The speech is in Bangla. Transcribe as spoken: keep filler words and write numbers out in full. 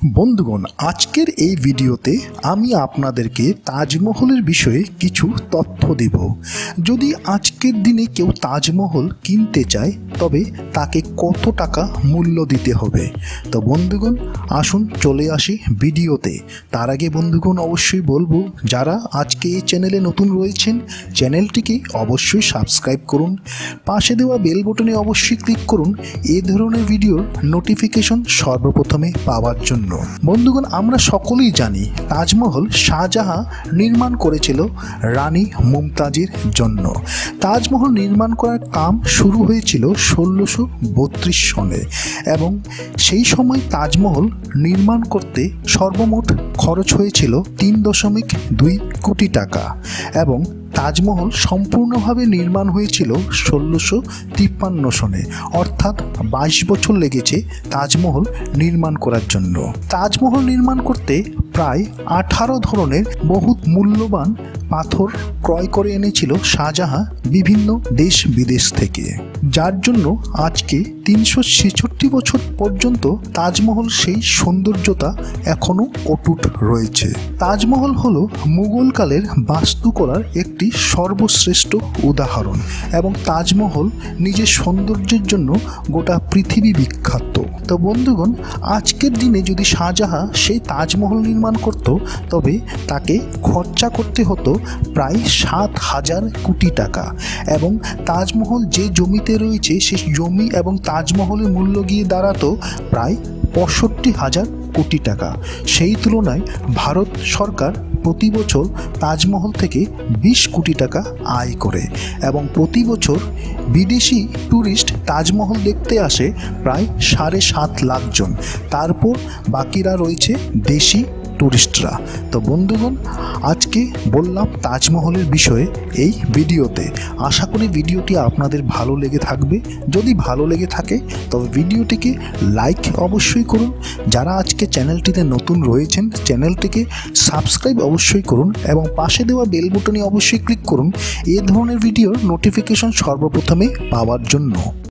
বন্ধুগণ, আজকের এই ভিডিওতে আমি আপনাদেরকে তাজমহলের বিষয়ে কিছু তথ্য দেব। যদি আজকের দিনে কেউ তাজমহল কিনতে চায় তবে তাকে কত টাকা মূল্য দিতে হবে। তো বন্ধুগণ, আসুন চলে আসি ভিডিওতে। তার আগে বন্ধুগণ অবশ্যই বলবো, যারা আজকে এই চ্যানেলে নতুন রয়েছেন চ্যানেলটিকে অবশ্যই সাবস্ক্রাইব করুন, পাশে দেওয়া বেল বটনে অবশ্যই ক্লিক করুন এই ধরনের ভিডিওর নোটিফিকেশন সর্বপ্রথমে পাওয়ার জন্য। বন্ধুগণ, আমরা সকলেই জানি তাজমহল শাহজাহান নির্মাণ করেছিল রানী মুমতাজের জন্য। তাজমহল নির্মাণ করার কাম শুরু হয়েছিল ষোলোশো বত্রিশ সনে এবং সেই সময় তাজমহল নির্মাণ করতে সর্বমোট খরচ হয়েছিল তিন দশমিক দুই কোটি টাকা এবং তাজমহল সম্পূর্ণভাবে নির্মাণ হয়েছিল ষোলোশো তিপ্পান্ন সনে, অর্থাৎ বাইশ বছর লেগেছে তাজমহল নির্মাণ করার জন্য। তাজমহল নির্মাণ করতে প্রায় আঠারো ধরনের বহু মূল্যবান পাথর ক্রয় করে এনেছিল শাহজাহান বিভিন্ন দেশ বিদেশ থেকে, যার জন্য আজকে তিনশো ছেষট্টি বছর পর্যন্ত তাজমহল সেই সৌন্দর্যতা এখনও অটুট রয়েছে। তাজমহল হলো মুঘলকালের বাস্তুকলার একটি সর্বশ্রেষ্ঠ উদাহরণ এবং তাজমহল নিজের সৌন্দর্যের জন্য গোটা পৃথিবী বিখ্যাত। তো বন্ধুগণ, আজকের দিনে যদি শাহজাহান সেই তাজমহল নির্মাণ করত তবে তাকে খরচা করতে হতো প্রায় সাত হাজার কোটি টাকা এবং তাজমহল যে জমিতে রয়েছে সেই জমি এবং তাজমহলের মূল্য গিয়ে দাঁড়াতো প্রায় পঁয়ষট্টি হাজার কোটি টাকা। সেই তুলনায় ভারত সরকার প্রতি বছর তাজমহল থেকে বিশ কোটি টাকা আয় করে এবং প্রতি বছর বিদেশি ট্যুরিস্ট তাজমহল দেখতে আসে প্রায় সাড়ে সাত লাখ জন। তারপর বাকিরা রয়েছে দেশি ট্যুরিস্টরা। তো বন্ধুগণ, আজকে বললাম তাজমহলের বিষয়ে এই ভিডিওতে। আশা করি ভিডিওটি আপনাদের ভালো লেগে থাকবে। যদি ভালো লেগে থাকে তবে ভিডিওটিকে লাইক অবশ্যই করুন। যারা আজকে চ্যানেলটিতে নতুন রয়েছেন চ্যানেলটিকে সাবস্ক্রাইব অবশ্যই করুন এবং পাশে দেওয়া বেল বাটনে অবশ্যই ক্লিক করুন এই ধরনের ভিডিওর নোটিফিকেশন সর্বপ্রথমে পাওয়ার জন্য।